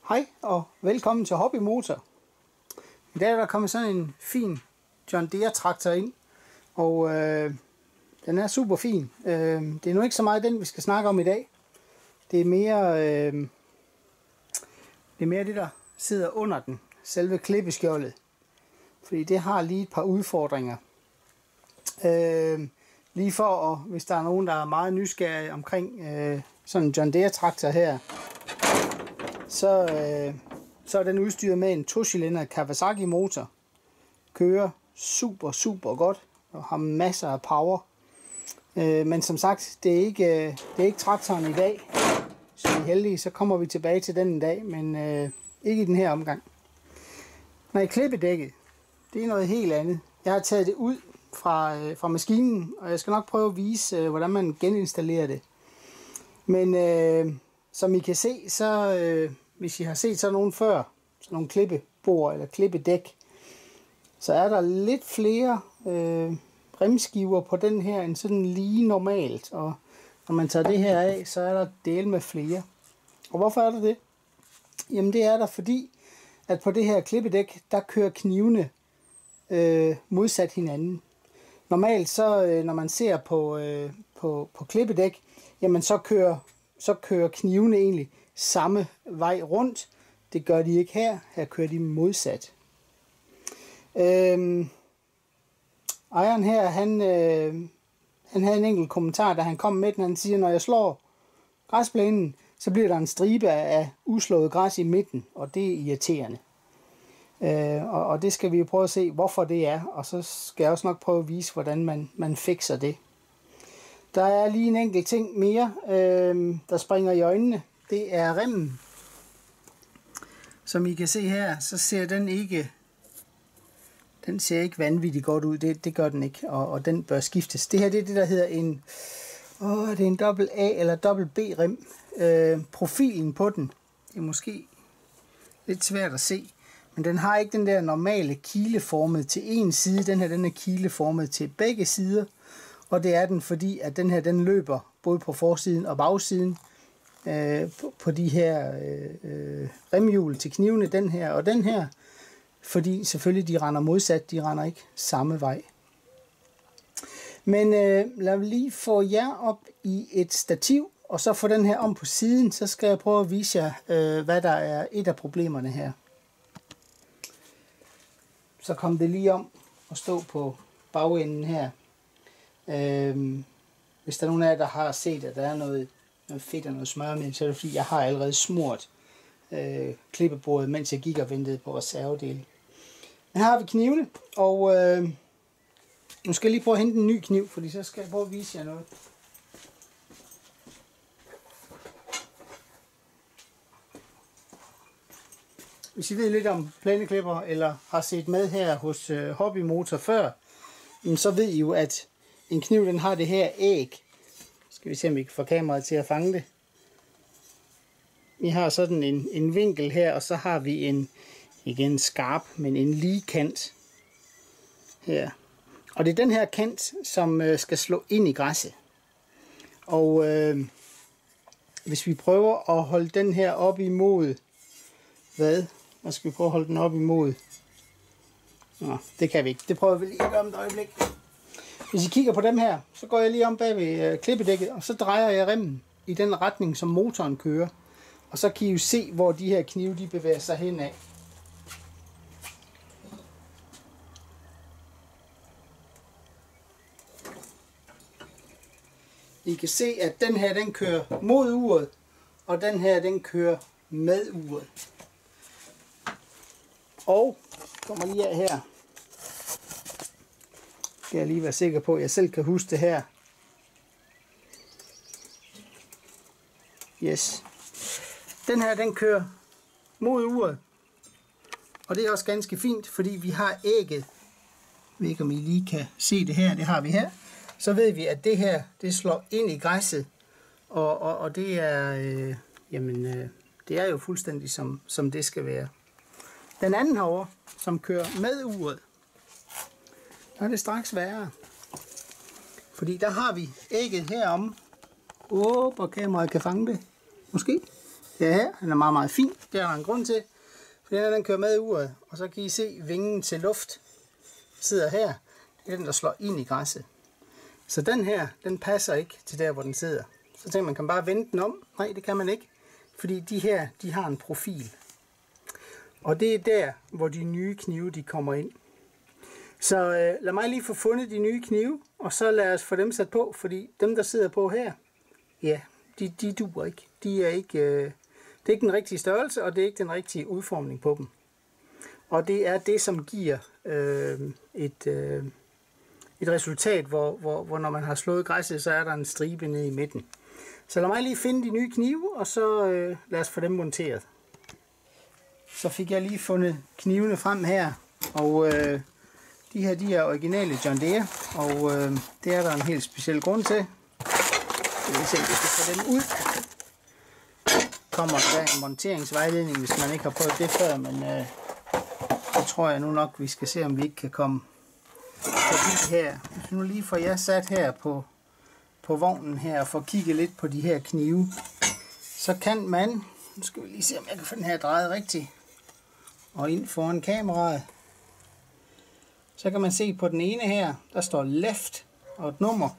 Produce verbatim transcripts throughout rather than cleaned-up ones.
Hej og velkommen til Hobby Motor. I dag er der kommet sådan en fin John Deere traktor ind, og øh, den er super fin. Øh, det er nu ikke så meget den, vi skal snakke om i dag. Det er mere, øh, det er mere det, der sidder under den, selve klippeskjoldet. Fordi det har lige et par udfordringer. Øh, lige for, at, hvis der er nogen, der er meget nysgerrige omkring øh, sådan en John Deere traktor her, så, øh, så er den udstyret med en to-cylinder Kawasaki motor. Kører super, super godt og har masser af power. Øh, men som sagt, det er, ikke, det er ikke traktoren i dag. Så vi er heldige, så kommer vi tilbage til den en dag, men øh, ikke i den her omgang. Når jeg klippedækket, det er noget helt andet. Jeg har taget det ud fra, øh, fra maskinen, og jeg skal nok prøve at vise, øh, hvordan man geninstallerer det. Men øh, som I kan se, så øh, hvis I har set sådan nogle før, sådan nogle klippebord eller klippedæk, så er der lidt flere øh, remskiver på den her end sådan lige normalt. Og når man tager det her af, så er der del med flere. Og hvorfor er der det? Jamen det er der, fordi at på det her klippedæk, der kører knivene øh, modsat hinanden. Normalt så, øh, når man ser på, øh, på, på klippedæk, jamen så kører, så kører knivene egentlig samme vej rundt. Det gør de ikke her. Her kører de modsat. Øhm, ejeren her, han, øh, han havde en enkelt kommentar, da han kom med den. Han siger, når jeg slår græsplænen, så bliver der en stribe af uslået græs i midten, og det er irriterende. Øh, og, og det skal vi jo prøve at se, hvorfor det er, og så skal jeg også nok prøve at vise, hvordan man, man fikser det. Der er lige en enkelt ting mere, øh, der springer i øjnene. Det er remmen. Som I kan se her, så ser den ikke, den ser ikke vanvittigt godt ud. Det, det gør den ikke, og, og den bør skiftes. Det her det er det, der hedder en, åh, det er en dobbelt A eller dobbelt B rem. Øh, profilen på den, det er måske lidt svært at se, men den har ikke den der normale kileformet til en side. Den her den er kileformet til begge sider, og det er den, fordi at den her den løber både på forsiden og bagsiden øh, på, på de her øh, remhjul til knivene, den her og den her, fordi selvfølgelig de render modsat, de render ikke samme vej. Men øh, lad mig lige få jer op i et stativ, og så få den her om på siden, så skal jeg prøve at vise jer, øh, hvad der er et af problemerne her. Så kom det lige om at stå på bagenden her. Øh, hvis der er nogen af jer, der har set, at der er noget, noget fedt og noget smør med, så er det fordi, jeg har allerede smurt øh, klippebordet, mens jeg gik og ventede på reservedele. Men her har vi knivene, og øh, nu skal jeg lige prøve at hente en ny kniv, fordi så skal jeg prøve at vise jer noget. Hvis I ved lidt om plæneklipper, eller har set med her hos øh, Hobby Motor før, så ved I jo, at en kniv den har det her æg. Skal vi se, om vi kan få kameraet til at fange det. Vi har sådan en, en vinkel her, og så har vi en, igen skarp, men en lige kant her. Og det er den her kant, som øh, skal slå ind i græsset. Og øh, hvis vi prøver at holde den her op imod, hvad? Hvad skal vi prøve at holde den op imod? Nå, det kan vi ikke. Det prøver vi lige at gøre om et øjeblik. Hvis I kigger på dem her, så går jeg lige om bag ved øh, klippedækket, og så drejer jeg remmen i den retning, som motoren kører. Og så kan I jo se, hvor de her knive de bevæger sig henad. I kan se, at den her den kører mod uret, og den her den kører med uret. Og kommer lige af her. Skal jeg lige være sikker på, at jeg selv kan huske det her. Yes. Den her den kører mod uret. Og det er også ganske fint, fordi vi har ægget. Jeg ved ikke, om I lige kan se det her. Det har vi her. Så ved vi, at det her det slår ind i græsset. Og, og, og det er øh, jamen, øh, det er jo fuldstændig som, som det skal være. Den anden herovre, som kører med uret, der er det straks værre. Fordi der har vi ægget herom. Åh, hvor kameraet kan fange det. Måske. Ja, den er meget, meget fin. Det er der en grund til. For den, den kører med i uret, og så kan I se vingen til luft sidder her. Det er den, der slår ind i græsset. Så den her, den passer ikke til der, hvor den sidder. Så tænker man, kan man bare vende den om? Nej, det kan man ikke. Fordi de her, de har en profil. Og det er der, hvor de nye knive, de kommer ind. Så øh, lad mig lige få fundet de nye knive, og så lad os få dem sat på, fordi dem, der sidder på her, ja, de, de duer ikke. De er ikke, øh, det er ikke den rigtige størrelse, og det er ikke den rigtige udformning på dem. Og det er det, som giver øh, et, øh, et resultat, hvor, hvor, hvor når man har slået græsset, så er der en stribe nede i midten. Så lad mig lige finde de nye knive, og så øh, lad os få dem monteret. Så fik jeg lige fundet knivene frem her, og øh, de her, de er originale John Deere, og øh, det er der en helt speciel grund til. Jeg vil se, hvis vi får dem ud. Kommer der en monteringsvejledning, hvis man ikke har prøvet det før, men øh, det tror jeg nu nok, vi skal se, om vi ikke kan komme forbi her. Hvis vi nu lige får jer sat her på, på vognen her, og får kigget lidt på de her knive, så kan man, nu skal vi lige se, om jeg kan få den her drejet rigtigt, og ind foran kameraet. Så kan man se på den ene her, der står left og et nummer.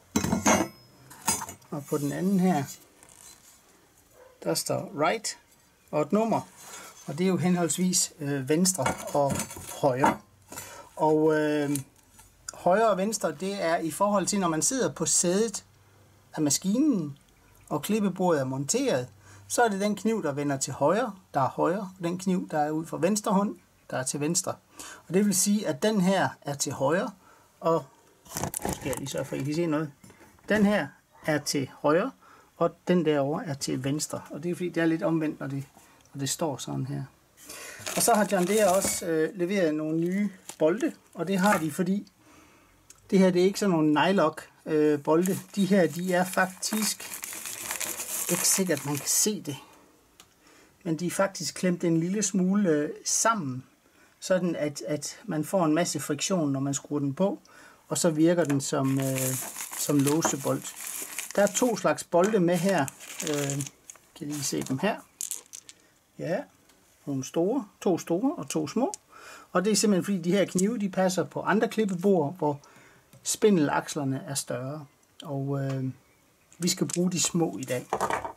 Og på den anden her, der står right og et nummer. Og det er jo henholdsvis øh, venstre og højre. Og øh, højre og venstre, det er i forhold til, når man sidder på sædet af maskinen, og klippebordet er monteret, så er det den kniv, der vender til højre, der er højre, og den kniv, der er ud for venstre hånd, der er til venstre. Og det vil sige, at den her er til højre, og nu skal jeg lige sørge for, at I kan se noget. Den her er til højre, og den derovre er til venstre. Og det er fordi, det er lidt omvendt, når det, når det står sådan her. Og så har John Deere også øh, leveret nogle nye bolde, og det har de, fordi det her, det er ikke sådan nogle nylock øh, bolde. De her, de er faktisk ikke sikkert, man kan se det. Men de er faktisk klemt en lille smule øh, sammen, sådan at, at man får en masse friktion, når man skruer den på, og så virker den som, øh, som låsebold. Der er to slags bolde med her. Øh, kan I lige se dem her? Ja, nogle store, to store og to små. Og det er simpelthen fordi, de her knive, de passer på andre klippebord, hvor spindelakslerne er større. Og øh, vi skal bruge de små i dag.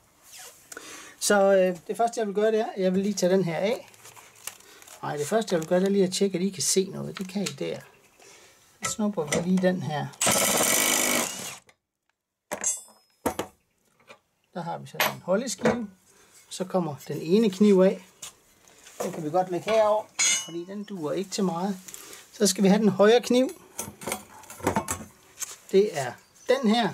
Så øh, det første, jeg vil gøre, det er, jeg vil lige tage den her af. Nej, det første, jeg vil gøre, det er lige at tjekke, at I kan se noget. Det kan I der. Så snupper vi lige den her. Der har vi så en holdeskive. Så kommer den ene kniv af. Den kan vi godt lægge herover, fordi den duer ikke til meget. Så skal vi have den højre kniv. Det er den her.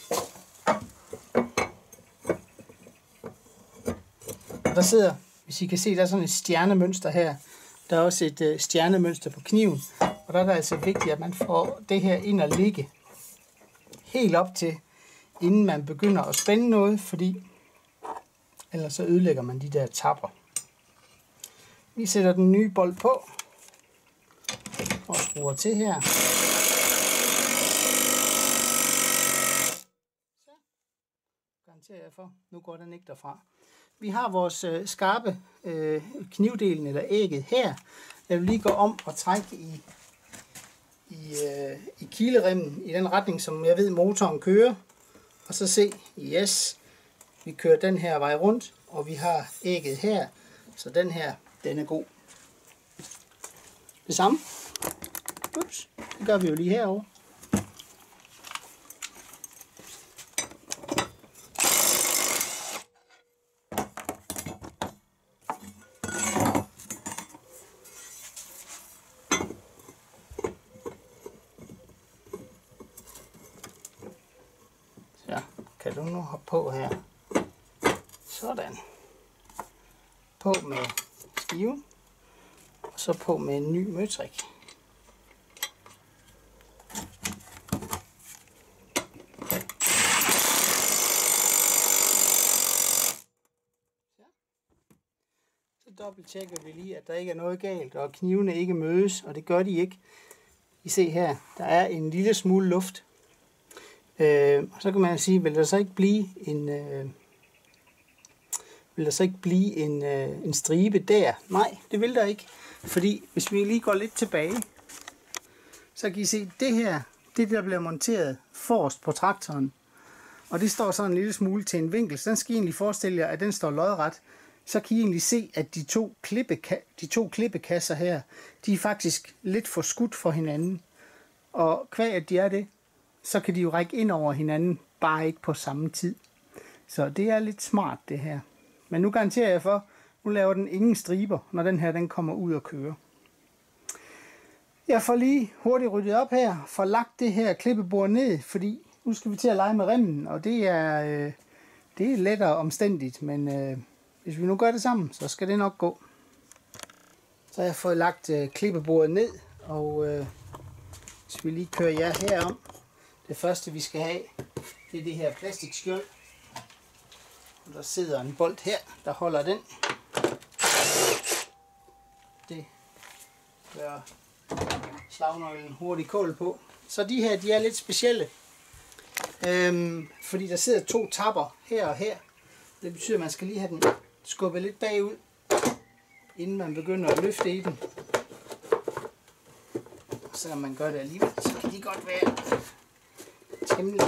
Og der sidder, hvis I kan se, der er sådan et stjernemønster her. Der er også et øh, stjernemønster på kniven. Og der er det altså vigtigt, at man får det her ind og ligge helt op til, inden man begynder at spænde noget, fordi ellers så ødelægger man de der tapper. Vi sætter den nye bold på og skruer til her. Så garanterer jeg for, nu går den ikke derfra. Vi har vores øh, skarpe øh, knivdelen eller ægget her. Jeg vil lige gå om og trække i, i, øh, i kileremmen i den retning, som jeg ved motoren kører. Og så se, yes, vi kører den her vej rundt, og vi har ægget her, så den her, den er god. Det samme. Ups, det gør vi jo lige herovre. Så kan du nu hoppe på her. Sådan. På med skiven. Og så på med en ny møtrik. Så dobbelt tjekker vi lige, at der ikke er noget galt, og knivene ikke mødes, og det gør de ikke. I ser her, der er en lille smule luft. Øh, og så kan man sige, vil der så ikke blive en... Øh, vil der så ikke blive en, øh, en stribe der? Nej, det vil der ikke. Fordi hvis vi lige går lidt tilbage, så kan I se, det her, det der bliver monteret forrest på traktoren. Og det står sådan en lille smule til en vinkel. Så den skal I egentlig forestille jer, at den står lodret. Så kan I egentlig se, at de to, klippeka- de to klippekasser her, de er faktisk lidt for skudt for hinanden. Og kvæg at de er det, så kan de jo række ind over hinanden, bare ikke på samme tid. Så det er lidt smart det her. Men nu garanterer jeg for, nu laver den ingen striber, når den her den kommer ud og kører. Jeg får lige hurtigt ryddet op her, får lagt det her klippebord ned, fordi nu skal vi til at lege med remmen, og det er, øh, det er lettere omstændigt, men øh, hvis vi nu gør det sammen, så skal det nok gå. Så har jeg fået lagt øh, klippebordet ned, og øh, hvis vi lige kører jer herom, det første vi skal have, det er det her plastikskjold. Og der sidder en bolt her, der holder den. Det gør slagnøglen hurtigt kål på. Så de her, de er lidt specielle. Øhm, fordi der sidder to tapper her og her. Det betyder, at man skal lige have den skubbet lidt bagud, inden man begynder at løfte i den. Så kan man gøre det alligevel, så kan de godt være temmelig,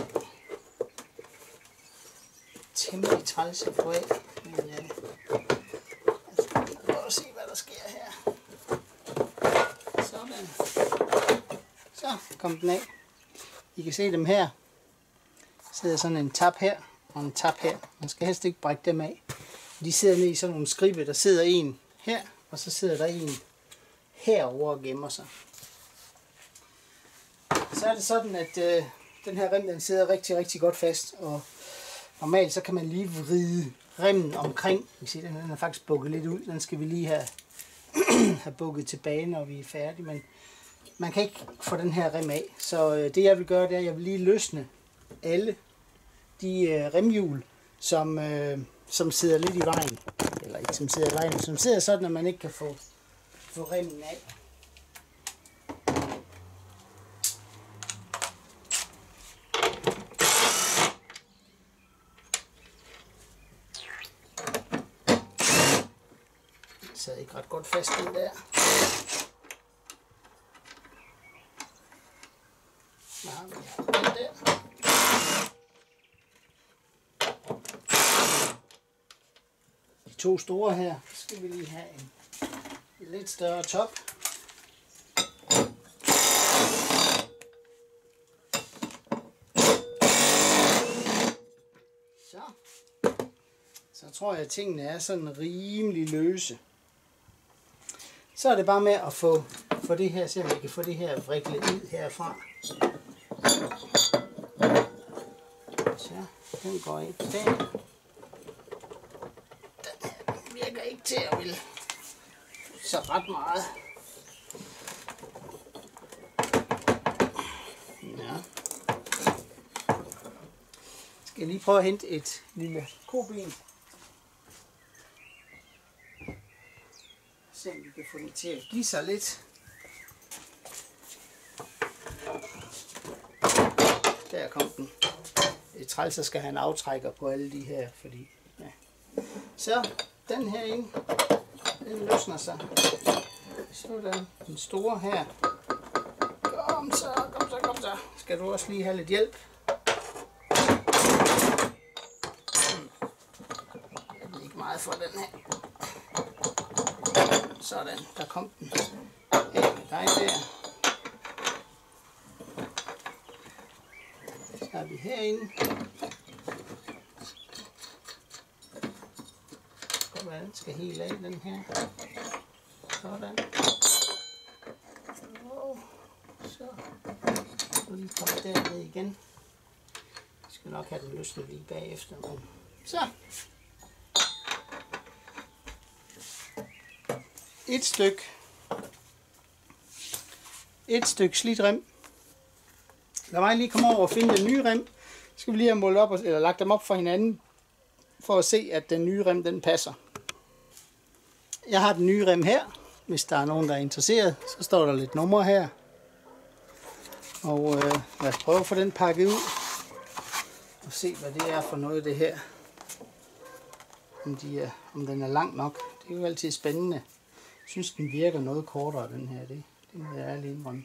temmelig træls at få af. Men ja, jeg skal prøve at se, hvad der sker her. Sådan. Så kom den af. I kan se dem her. Der sidder sådan en tap her og en tap her. Man skal helst ikke brække dem af. De sidder nede i sådan nogle skribe. Der sidder en her, og så sidder der en herover og gemmer sig. Så er det sådan, at øh, den her rem den sidder rigtig, rigtig godt fast. Og normalt så kan man lige vride remmen omkring. Vi ser, den er faktisk bukket lidt ud. Den skal vi lige have, have bukket tilbage, når vi er færdige. Men man kan ikke få den her rem af. Så øh, det jeg vil gøre, det er, at jeg vil lige løsne alle de øh, remhjul, som, øh, som sidder lidt i vejen. Eller ikke som sidder i vejen, men som sidder sådan, at man ikke kan få, få remmen af. Det sad ikke ret godt fast den der. Den der. De to store her, skal vi lige have en lidt større top. Så. Så tror jeg, at tingene er sådan rimelig løse. Så er det bare med at få, få det her, se om jeg kan få det her vriklet ud herfra. Så, den går ind der. Den her virker ikke til at ville så ret meget. Ja. Skal jeg lige prøve at hente et lille koben. Se om vi kan få den til at give sig lidt. Der kom den. Det er træls, så skal have en aftrækker på alle de her, fordi ja. Så den her inde, den løsner sig. Sådan, den store her. Kom så, kom så, kom så. Skal du også lige have lidt hjælp? Jeg ved ikke meget for den her. Sådan, der kom den. Af med dig der. Så er vi herinde. Den skal helt af, den her. Sådan. Og så. Og lige komme derned igen. Jeg skal nok have den løsnet lige bagefter. Men så. Et stykke. Et stykke slidt rem. Lad mig lige komme over og finde den nye rem. Så skal vi lige have målt op, eller lagt dem op for hinanden, for at se, at den nye rem, den passer. Jeg har den nye rem her. Hvis der er nogen, der er interesseret, så står der lidt numre her. Og øh, lad os prøve at få den pakket ud. Og se, hvad det er for noget, det her. om, de er, om den er lang nok. Det er jo altid spændende. Jeg synes, den virker noget kortere, den her. Det, det må jeg ærligt indrømme.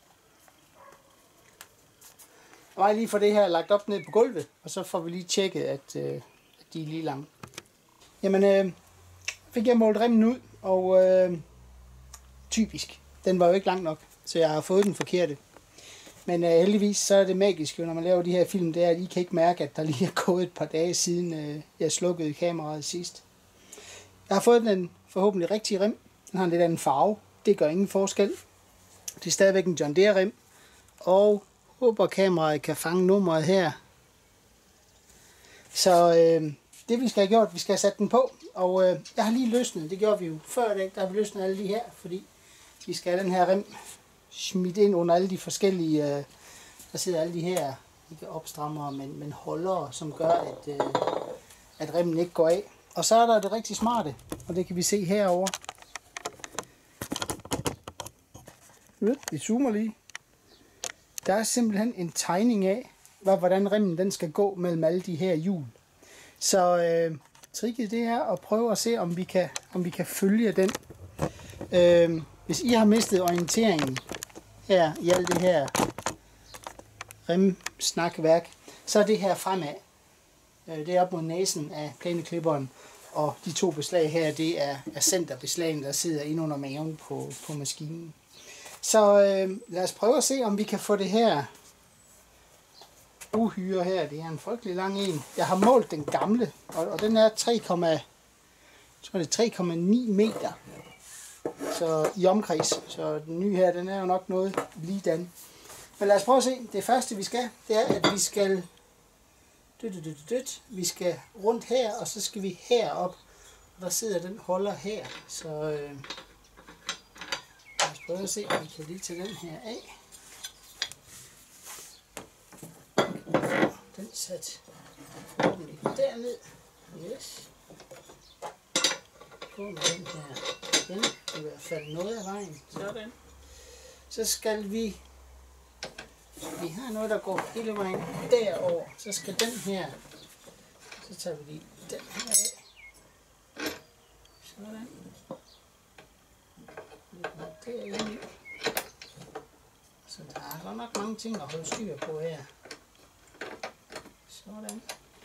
Jeg var lige for det her lagt op ned på gulvet, og så får vi lige tjekket, at, øh, at de er lige lange. Jamen, øh, fik jeg målt remmen ud, og øh, typisk, den var jo ikke lang nok, så jeg har fået den forkerte. Men øh, heldigvis, så er det magisk, når man laver de her film, det er, at I kan ikke mærke, at der lige er gået et par dage siden, øh, jeg slukkede kameraet sidst. Jeg har fået den forhåbentlig rigtig rem. Den har en lidt anden farve. Det gør ingen forskel. Det er stadigvæk en John Deere rem. Og håber kameraet kan fange nummeret her. Så øh, det vi skal have gjort, vi skal have sat den på. Og øh, jeg har lige løsnet, det gjorde vi jo før det, der har vi løsnet alle de her, fordi vi skal have den her rem smidt ind under alle de forskellige, øh, der sidder alle de her, ikke opstrammere, men, men holdere, som gør, at, øh, at remmen ikke går af. Og så er der det rigtig smarte, og det kan vi se herover. Vi zoomer lige. Der er simpelthen en tegning af, hvordan remmen den skal gå mellem alle de her hjul. Så øh, tricket det er at prøve at se, om vi kan, om vi kan følge den. Øh, hvis I har mistet orienteringen her i alt det her remsnakværk, så er det her fremad. Øh, det er op mod næsen af plæneklipperen, og de to beslag her, det er, er centerbeslagene, der sidder inde under maven på, på maskinen. Så øh, lad os prøve at se, om vi kan få det her uhyre her. Det er en frygtelig lang en. Jeg har målt den gamle, og, og den er tre komma ni meter så i omkreds. Så den nye her, den er jo nok noget ligedan. Men lad os prøve at se. Det første vi skal, det er, at vi skal død, død, død, død. Vi skal rundt her, og så skal vi herop. Og der sidder den holder her. Så øh, lad os prøve at se, om vi kan lige tage den her af. Den sat forhåbentlig derned. Yes. På med den her igen. Det er i hvert fald noget af vejen. Sådan. Så skal vi... Vi har noget, der går hele vejen derover. Så skal den her... Så tager vi lige den her af. Sådan. Lidt derinde. Så der er godt nok mange ting at holde styr på her. Sådan.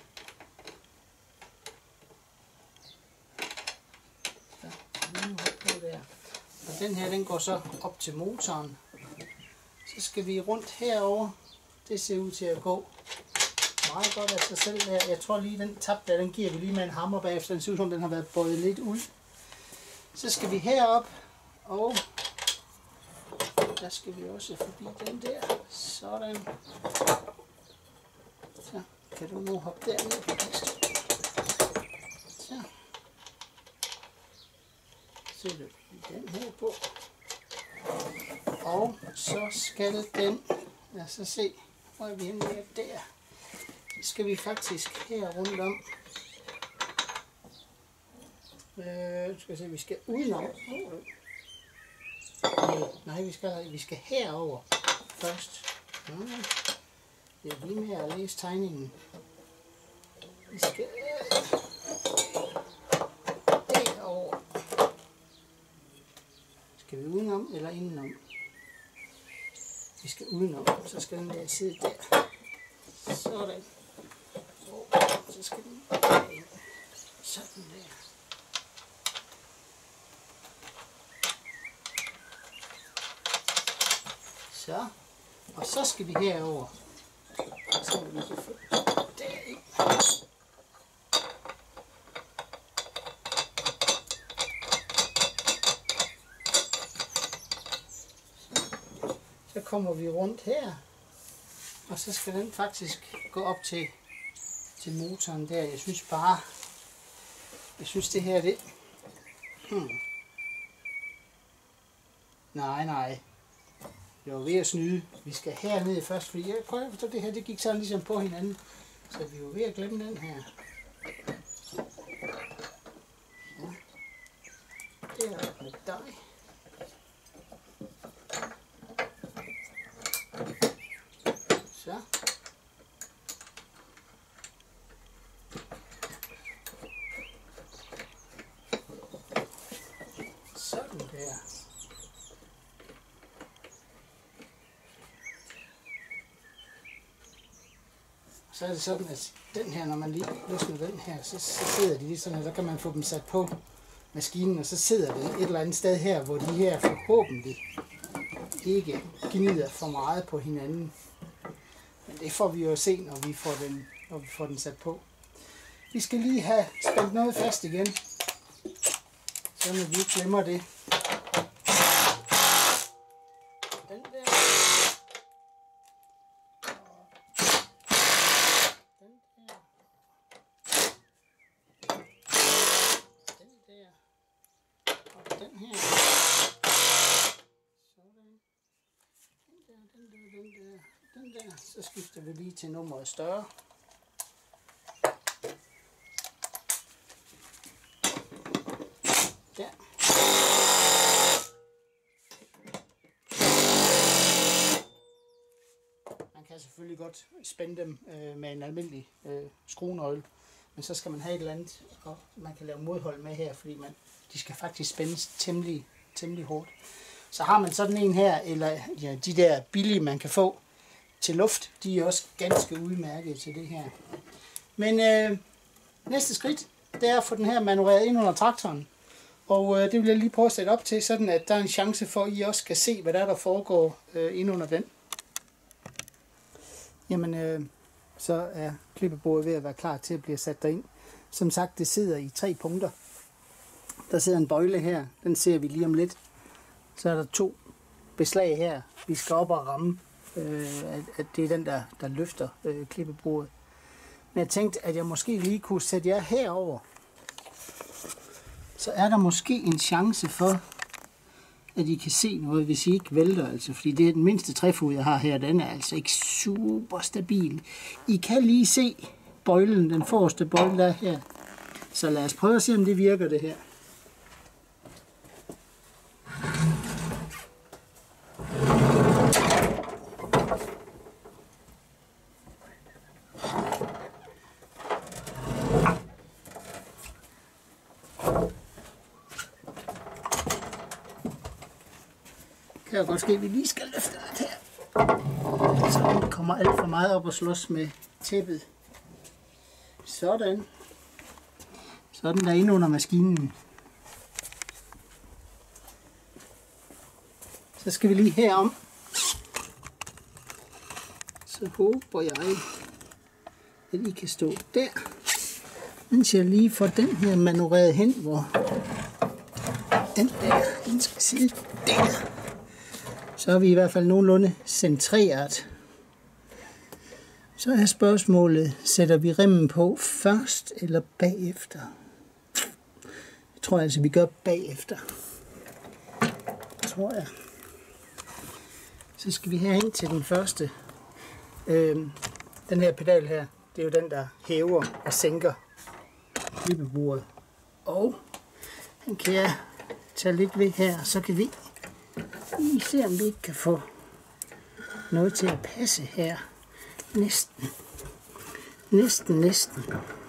Så, nu på der. Og den her, den går så op til motoren. Så skal vi rundt herover. Det ser ud til at gå meget godt af sig selv der. Jeg tror lige, den tab der, den giver vi lige med en hammer bagefter. Den ser ud som, den har været bøjet lidt ud. Så skal vi herop, og der skal vi også forbi den der. Sådan. Så kan du nu hoppe derned på plads. Så. Sætter vi den her på. Og så skal den, lad os se, hvor er vi henne der, der. Så skal vi faktisk her rundt om. Øh, skal se, vi skal udenom. Nej, nej, vi skal, vi skal herover først. Ja. Det er lige med at læse tegningen. Vi skal derover. Skal vi udenom eller indenom? Vi skal udenom, så skal den der sidde der. Sådan. Og så skal den derind. Sådan der. Så. Og så skal vi herover. Så vi kan få derind. Så kommer vi rundt her, og så skal den faktisk gå op til, til motoren der. Jeg synes bare, jeg synes det her, det... Hmm. Nej, nej. Jeg var ved at snyde. Vi skal herned først, fordi jeg prøver at forstå det her, det gik sådan ligesom på hinanden. Så vi var ved at glemme den her. Ja. Det er med dig. Så. Sådan der. Så er det sådan, at den her, når man lige løsner den her, så, så sidder de lige sådan her, så kan man få dem sat på maskinen, og så sidder det et eller andet sted her, hvor de her forhåbentlig ikke gnider for meget på hinanden. Men det får vi jo se, når vi får den, når vi får den sat på. Vi skal lige have spændt noget fast igen, så når vi ikke glemmer det. Den der. Den der. Den der. Og den her. Sådan. Den der, den der, den der. Den der. Så skifter vi lige til nummeret større. Der. Man kan selvfølgelig godt spænde dem øh, med en almindelig øh, skruenøgle, men så skal man have et eller andet, og man kan lave modhold med her, fordi man, de skal faktisk spændes temmelig, temmelig hårdt. Så har man sådan en her, eller ja, de der billige man kan få til luft, de er også ganske udmærket til det her. Men øh, næste skridt, det er at få den her manøvreret ind under traktoren. Og øh, det vil jeg lige prøve at sætte op til, sådan at der er en chance for, at I også kan se, hvad der, er, der foregår øh, ind under den. Jamen, øh, så er klippebordet ved at være klar til at blive sat derind. Som sagt, det sidder i tre punkter. Der sidder en bøjle her, den ser vi lige om lidt. Så er der to beslag her, vi skal op og ramme, øh, at, at det er den, der, der løfter øh, klippebordet. Men jeg tænkte, at jeg måske lige kunne sætte jer herover. Så er der måske en chance for, at I kan se noget, hvis I ikke vælter. Altså, fordi det er den mindste træfod, jeg har her. Den er altså ikke super stabil. I kan lige se bøjlen, den forreste bøjle, der er her. Så lad os prøve at se, om det virker, det her. Det kan godt ske, at vi lige skal løfte lidt her, så den kommer alt for meget op og slås med tæppet. Sådan. Sådan der inde under maskinen. Så skal vi lige herom. Så håber jeg, at I kan stå der, mens jeg lige får den her manøvreret hen, hvor den der, den skal sidde der. Så er vi i hvert fald nogenlunde centreret. Så er spørgsmålet, sætter vi remmen på først eller bagefter? Jeg tror altså, vi gør bagefter. Tror jeg. Så skal vi herhen til den første. Øhm, den her pedal her, det er jo den, der hæver og sænker klippebordet. Og den kan jeg tage lidt ved her, så kan vi lige se, om vi ikke kan få noget til at passe her. Næsten. Næsten, næsten.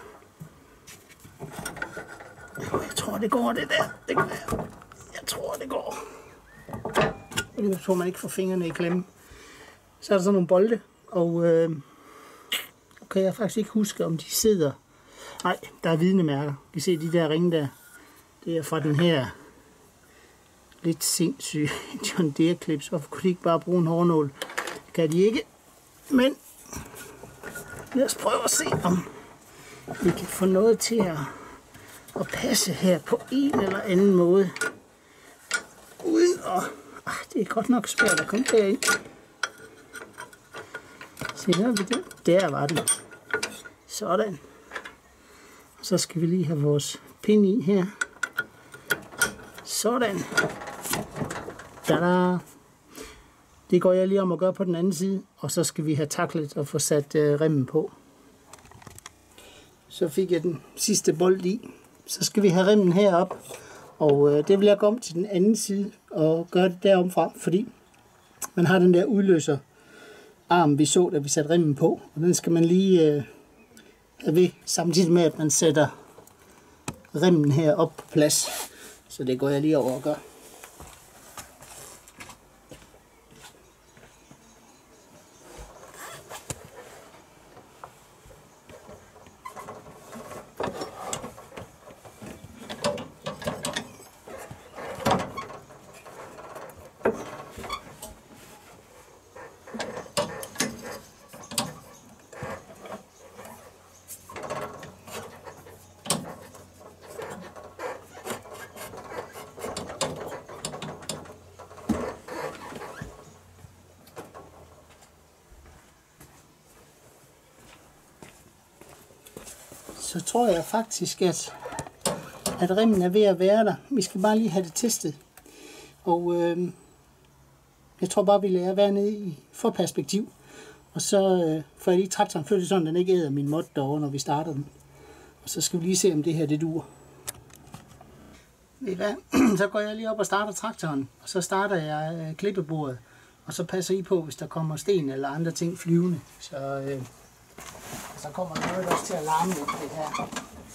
Jeg tror, det går, det der. Det går. Jeg tror, det går. Jeg tror, man ikke får fingrene i klemme. Så er der sådan nogle bolde, og øh, kan jeg faktisk ikke huske, om de sidder. Nej, der er vidnemærker. Vi ser de der ringe der. Det er fra den her lidt sindssyge John Deere clips. Hvorfor kunne de ikke bare bruge en hårnål? Det kan de ikke. Men lad os prøve at se, om vi kan få noget til at, at passe her på en eller anden måde. Uden at... Ah, det er godt nok svært at komme derind. Se, der vi det. Der var den. Sådan. Og så skal vi lige have vores pind i her. Sådan. Tada! Det går jeg lige om at gøre på den anden side, og så skal vi have taklet og få sat øh, remmen på. Så fik jeg den sidste bold i. Så skal vi have remmen herop, og øh, det vil jeg gå om til den anden side og gøre det derom fra, fordi man har den der udløser arm, vi så, da vi satte remmen på, og den skal man lige øh, have ved, samtidig med at man sætter remmen her op på plads. Så det går jeg lige over og gør. så tror jeg faktisk, at, at remmen er ved at være der. Vi skal bare lige have det testet. Og øh, jeg tror bare, vi lader være nede i for perspektiv. Og så øh, får jeg lige traktoren flyttet sådan, den ikke æder min mod derovre, når vi starter den. Og så skal vi lige se, om det her det duer. Ved I hvad? Så går jeg lige op og starter traktoren. Og så starter jeg øh, klippebordet. Og så passer I på, hvis der kommer sten eller andre ting flyvende. Så, øh, så kommer der noget også til at larme lidt det her.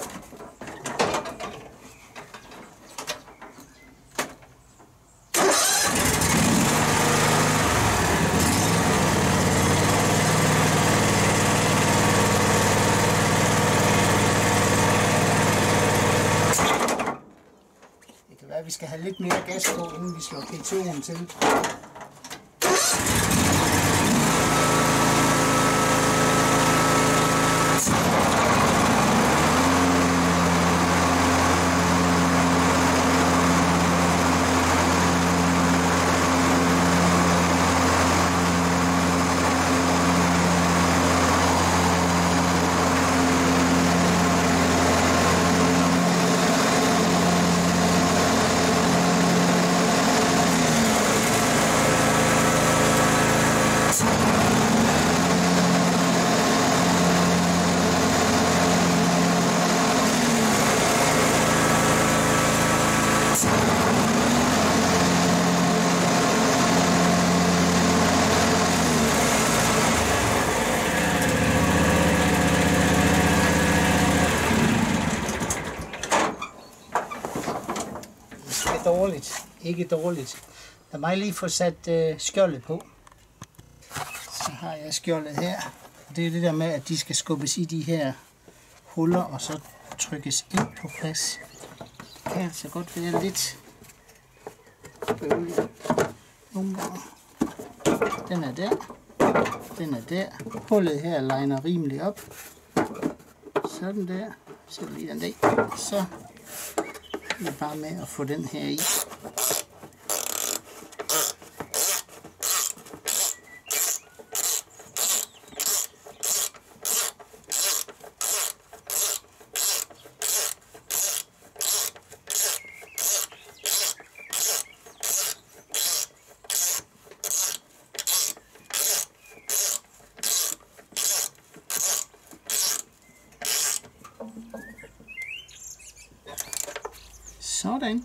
Det kan være, at vi skal have lidt mere gas på, inden vi slår P to'en til. Dårligt. Ikke dårligt. Lad mig lige få sat øh, skjoldet på. Så har jeg skjoldet her. Og det er det der med, at de skal skubbes i de her huller, og så trykkes ind på plads. Det kan altså godt være lidt bøvligt nogle gange. Den er der. Den er der. Hullet her liner rimelig op. Sådan der. Så lige den der. Så det er bare med at få den her i. Sådan.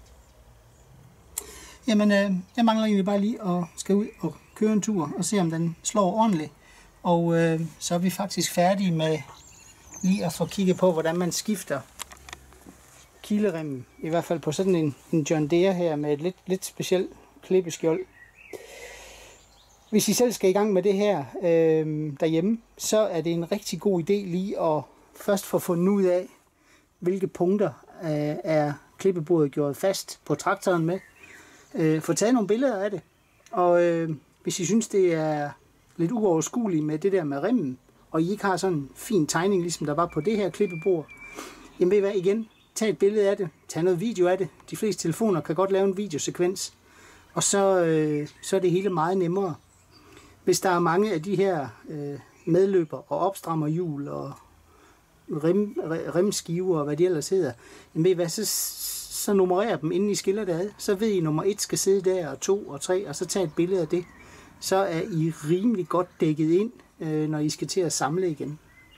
Jamen, øh, jeg mangler egentlig bare lige at skal ud og køre en tur og se, om den slår ordentligt. Og øh, så er vi faktisk færdige med lige at få kigget på, hvordan man skifter kileremmen. I hvert fald på sådan en, en John Deere her med et lidt, lidt specielt klippeskjold. Hvis I selv skal i gang med det her øh, derhjemme, så er det en rigtig god idé lige at først få fundet ud af, hvilke punkter øh, er klippebordet gjort fast på traktoren med. Øh, få taget nogle billeder af det. Og øh, hvis I synes, det er lidt uoverskueligt med det der med remmen, og I ikke har sådan en fin tegning, ligesom der var på det her klippebord, jamen ved I hvad, igen, tag et billede af det, tag noget video af det. De fleste telefoner kan godt lave en videosekvens, og så, øh, så er det hele meget nemmere. Hvis der er mange af de her øh, medløber og opstrammerhjul og rem, remskiver og hvad de ellers hedder, jamen ved I hvad, så, så nummerer dem, inden I skiller det ad. Så ved I, at nummer et skal sidde der, og to og tre, og så tag et billede af det. Så er I rimelig godt dækket ind, øh, når I skal til at samle igen.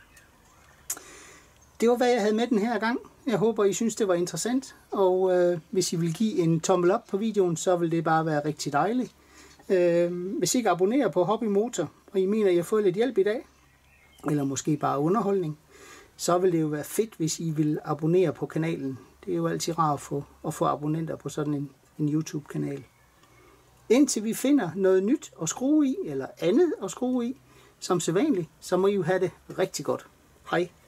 Det var, hvad jeg havde med den her gang. Jeg håber, I synes, det var interessant. Og øh, hvis I vil give en tommel op på videoen, så vil det bare være rigtig dejligt. Øh, hvis I ikke abonnerer på Hobby Motor, og I mener, at I har fået lidt hjælp i dag, eller måske bare underholdning, så vil det jo være fedt, hvis I vil abonnere på kanalen. Det er jo altid rart at få, at få abonnenter på sådan en, en YouTube-kanal. Indtil vi finder noget nyt at skrue i, eller andet at skrue i, som sædvanligt, så må I jo have det rigtig godt. Hej!